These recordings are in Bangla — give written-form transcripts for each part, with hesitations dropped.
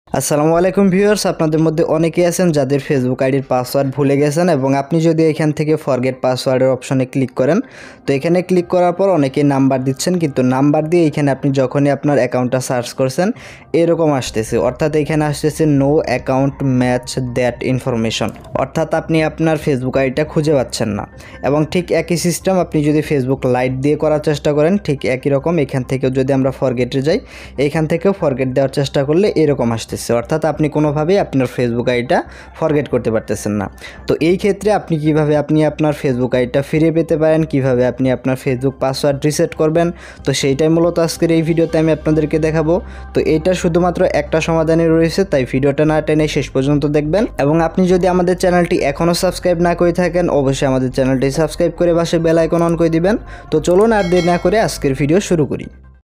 আসসালামু আলাইকুম ভিউয়ার্স, আপনাদের মধ্যে অনেকেই আছেন যাদের ফেসবুক আইডির পাসওয়ার্ড ভুলে গেছেন এবং আপনি যদি এখান থেকে ফরগেট পাসওয়ার্ডের অপশনে ক্লিক করেন তো এখানে ক্লিক করার পর অনেকেই নাম্বার দিচ্ছেন, কিন্তু নাম্বার দিয়ে এখানে আপনি যখনই আপনার অ্যাকাউন্টটা সার্চ করছেন এরকম আসতেছে, অর্থাৎ এখানে আসতেছে no account match that information, অর্থাৎ আপনি আপনার ফেসবুক আইডিটা খুঁজে পাচ্ছেন না। এবং ঠিক একই সিস্টেম আপনি যদি ফেসবুক লাইট দিয়ে করার চেষ্টা করেন ঠিক একই রকম এখান থেকেও যদি আমরা ফরগেটে যাই এখান থেকেও ফরগেট দেওয়ার চেষ্টা করলে এরকম আসতেছে, অর্থাৎ আপনি কোনোভাবেই আপনার ফেসবুক আইডিটা ফরগেট করতে পারতেছেন না। তো এই ক্ষেত্রে আপনি কিভাবে আপনার ফেসবুক আইডিটা ফিরে পেতে পারেন, কিভাবে আপনি আপনার ফেসবুক পাসওয়ার্ড রিসেট করবেন, তো সেইটাই মূলত আজকের এই ভিডিওতে আমি আপনাদেরকে দেখাবো। তো এইটা শুধুমাত্র একটা সমাধানই রয়েছে, তাই ভিডিওটা না টেনে শেষ পর্যন্ত দেখবেন। এবং আপনি যদি আমাদের চ্যানেলটি এখনও সাবস্ক্রাইব না করে থাকেন অবশ্যই আমাদের চ্যানেলটি সাবস্ক্রাইব করে পাশে বেল আইকন অন করে দিবেন। তো চলুন আর দেরি না করে আজকের ভিডিও শুরু করি।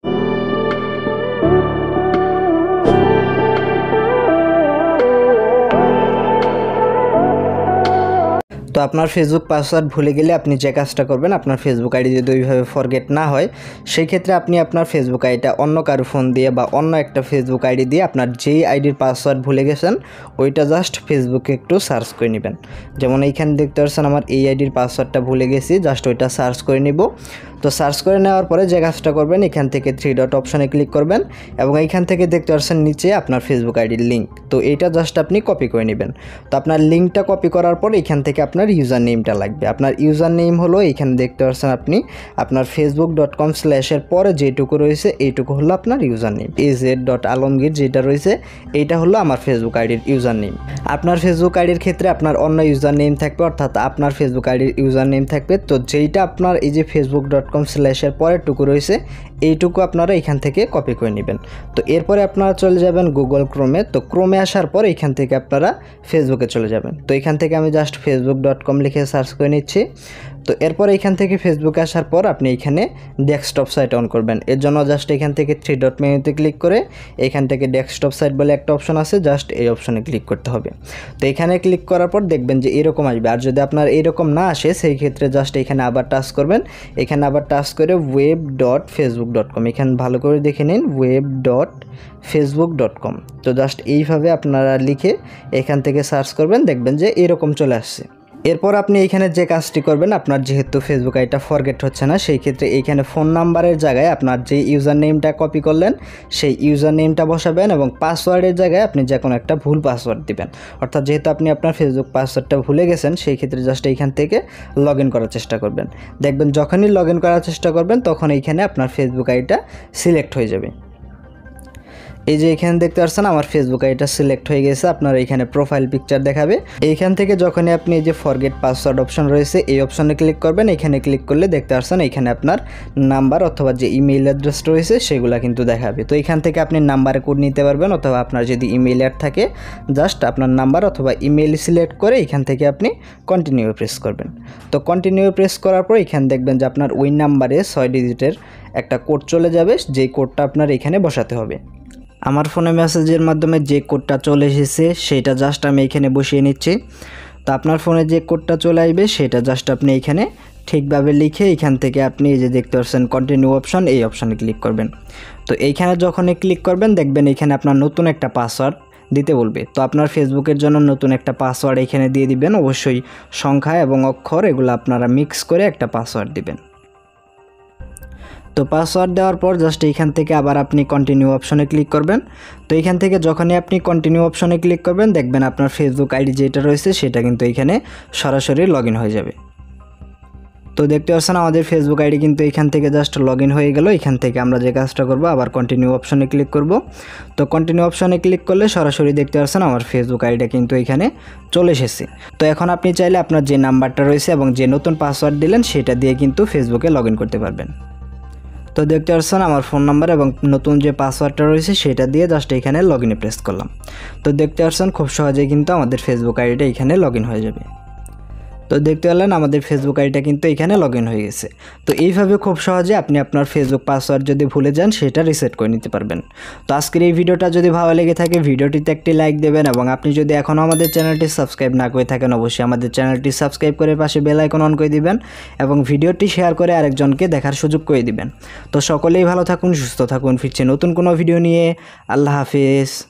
তো আপনার ফেসবুক পাসওয়ার্ড ভুলে গেলে আপনি যে কাজটা করবেন, আপনার ফেসবুক আইডি যদি ওইভাবে ফরগেট না হয় সেই ক্ষেত্রে আপনি আপনার ফেসবুক আইডিটা অন্য কারো ফোন দিয়ে বা অন্য একটা ফেসবুক আইডি দিয়ে আপনার যেই আইডির পাসওয়ার্ড ভুলে গেছেন ওইটা জাস্ট ফেসবুকে একটু সার্চ করে নেবেন। যেমন এইখানে দেখতে পাচ্ছেন আমার এই আইডির পাসওয়ার্ডটা ভুলে গেছি, জাস্ট ওইটা সার্চ করে নিব। তো সার্চ করে নেওয়ার পরে যে কাজটা করবেন এখান থেকে 3 ডট অপশনে ক্লিক করবেন এবং এইখান থেকে দেখতে পাচ্ছেন নিচে আপনার ফেসবুক আইডির লিঙ্ক, তো এইটা জাস্ট আপনি কপি করে নেবেন। তো আপনার লিঙ্কটা কপি করার পর এখান থেকে আপনার ইউজার নেমটা লাগবে। আপনার ইউজার নেম হলো এইখানে দেখতে পাচ্ছেন আপনি আপনার facebook.com/এর পরে যেটুকু রয়েছে এইটুকু হলো আপনার ইউজার নেম। az.alamgir যেটা রয়েছে এইটা হলো আমার ফেসবুক আইডির ইউজার নেম। আপনার ফেসবুক আইডির ক্ষেত্রে আপনার অন্য ইউজার নেম থাকবে, অর্থাৎ আপনার ফেসবুক আইডির ইউজার নেম থাকবে। তো যেইটা আপনার এই যে facebook.com/এর পরেরটুকু রয়েছে এইটুকু আপনারা এখান থেকে কপি করে নেবেন। তো এরপরে আপনারা চলে যাবেন গুগল ক্রোমে। তো ক্রোমে আসার পর এখান থেকে আপনারা ফেসবুকে চলে যাবেন। তো এখান থেকে আমি জাস্ট facebook.com লিখে সার্চ করে নিচ্ছি। তো এরপর এখান থেকে ফেসবুকে আসার পর আপনি এখানে ডেস্কটপ সাইট অন করবেন। এর জন্য জাস্ট এখান থেকে 3 ডট মেনুতে ক্লিক করে এখান থেকে ডেস্কটপ সাইট বলে একটা অপশন আছে, জাস্ট এই অপশনে ক্লিক করতে হবে। তো এখানে ক্লিক করার পর দেখবেন যে এরকম আসবে, আর যদি আপনার এরকম না আসে সেই ক্ষেত্রে জাস্ট এখানে আবার টাচ করবেন। এখানে আবার টাচ করে web.facebook.com এখানে ভালো করে দেখে নিন web.facebook.com। তো জাস্ট এইভাবে আপনারা লিখে এখান থেকে সার্চ করবেন, দেখবেন যে এরকম চলে আসছে। এরপর আপনি এখানে যে কাজটি করবেন, আপনার যেহেতু ফেসবুক আইডিটা ফরগেট হচ্ছে না সেই ক্ষেত্রে এইখানে ফোন নাম্বারের জায়গায় আপনার যে ইউজার নেমটা কপি করলেন সেই ইউজার নেমটা বসাবেন এবং পাসওয়ার্ডের জায়গায় আপনি যে কোনো একটা ভুল পাসওয়ার্ড দিবেন। অর্থাৎ যেহেতু আপনি আপনার ফেসবুক পাসওয়ার্ডটা ভুলে গেছেন সেই ক্ষেত্রে জাস্ট এইখান থেকে লগ ইন করার চেষ্টা করবেন। দেখবেন যখনই লগ ইন করার চেষ্টা করবেন তখন এইখানে আপনার ফেসবুক আইডিটা সিলেক্ট হয়ে যাবে। এই যে এখানে দেখতে পাচ্ছেন আমার ফেসবুক আইডিটা সিলেক্ট হয়ে গেছে, আপনার এখানে প্রোফাইল পিকচার দেখাবে। এইখান থেকে যখনই আপনি এই যে ফরগেট পাসওয়ার্ড অপশন রয়েছে এই অপশনে ক্লিক করবেন, এখানে ক্লিক করলে দেখতে পাচ্ছেন এখানে আপনার নাম্বার অথবা যে ইমেইল অ্যাড্রেস রয়েছে সেগুলো কিন্তু দেখাবে। তো এখান থেকে আপনি নাম্বারে কোড নিতে পারবেন, অথবা আপনার যদি ইমেইল অ্যাড থাকে জাস্ট আপনার নাম্বার অথবা ইমেইল সিলেক্ট করে এখান থেকে আপনি কন্টিনিউ প্রেস করবেন। তো কন্টিনিউ প্রেস করার পর এখানে দেখবেন যে আপনার ওই নাম্বারে 6 ডিজিটের একটা কোড চলে যাবে, যেই কোডটা আপনার এখানে বসাতে হবে। আমার ফোনে মেসেজের মাধ্যমে যে কোডটা চলে এসেছে সেটা জাস্ট আমি এখানে বসিয়ে নিচ্ছি। তো আপনার ফোনে যে কোডটা চলে আসবে সেটা জাস্ট আপনি এখানে ঠিকভাবে লিখে এখান থেকে আপনি এই যে দেখতে পাচ্ছেন কন্টিনিউ অপশন এই অপশানে ক্লিক করবেন। তো এইখানে যখনই ক্লিক করবেন দেখবেন এখানে আপনার নতুন একটা পাসওয়ার্ড দিতে বলবে। তো আপনার ফেসবুকের জন্য নতুন একটা পাসওয়ার্ড এখানে দিয়ে দিবেন, অবশ্যই সংখ্যা এবং অক্ষর এগুলো আপনারা মিক্স করে একটা পাসওয়ার্ড দিবেন। তো পাসওয়ার্ড দেওয়ার পর জাস্ট এইখান থেকে আবার আপনি কন্টিনিউ অপশনে ক্লিক করবেন। তো এইখান থেকে যখনই আপনি কন্টিনিউ অপশনে ক্লিক করবেন দেখবেন আপনার ফেসবুক আইডি যেটা রয়েছে সেটা কিন্তু এখানে সরাসরি লগ ইন হয়ে যাবে। তো দেখতে পাচ্ছেন আমাদের ফেসবুক আইডি কিন্তু এখান থেকে জাস্ট লগ ইন হয়ে গেল। এখান থেকে আমরা যে কাজটা করব আবার কন্টিনিউ অপশনে ক্লিক করব। তো কন্টিনিউ অপশনে ক্লিক করলে সরাসরি দেখতে পাচ্ছেন আমার ফেসবুক আইডিটা কিন্তু এখানে চলে এসেছে। তো এখন আপনি চাইলে আপনার যে নাম্বারটা রয়েছে এবং যে নতুন পাসওয়ার্ড দিলেন সেটা দিয়ে কিন্তু ফেসবুকে লগ ইন করতে পারবেন। তো দেখতে পাচ্ছেন আমার ফোন নাম্বার এবং নতুন যে পাসওয়ার্ডটা রয়েছে সেটা দিয়ে জাস্ট এখানে লগ ইনে প্রেস করলাম। তো দেখতে পাচ্ছেন খুব সহজেই কিন্তু আমাদের ফেসবুক আইডিটা এখানে লগ ইন হয়ে যাবে। তো দেখতে পেলেন আমাদের ফেসবুক আইডিটা কিন্তু এখানে লগ ইন হয়ে গেছে। তো এইভাবে খুব সহজে আপনি আপনার ফেসবুক পাসওয়ার্ড যদি ভুলে যান সেটা রিসেট করে নিতে পারবেন। তো আজকের এই ভিডিওটা যদি ভালো লেগে থাকে ভিডিওটিতে একটি লাইক দেবেন এবং আপনি যদি এখনও আমাদের চ্যানেলটি সাবস্ক্রাইব না করে থাকেন অবশ্যই আমাদের চ্যানেলটি সাবস্ক্রাইব করে পাশে বেল আইকন অন করে দিবেন এবং ভিডিওটি শেয়ার করে আরেকজনকে দেখার সুযোগ করে দিবেন। তো সকলেই ভালো থাকুন, সুস্থ থাকুন, ফিরছে নতুন কোনো ভিডিও নিয়ে। আল্লাহ হাফেজ।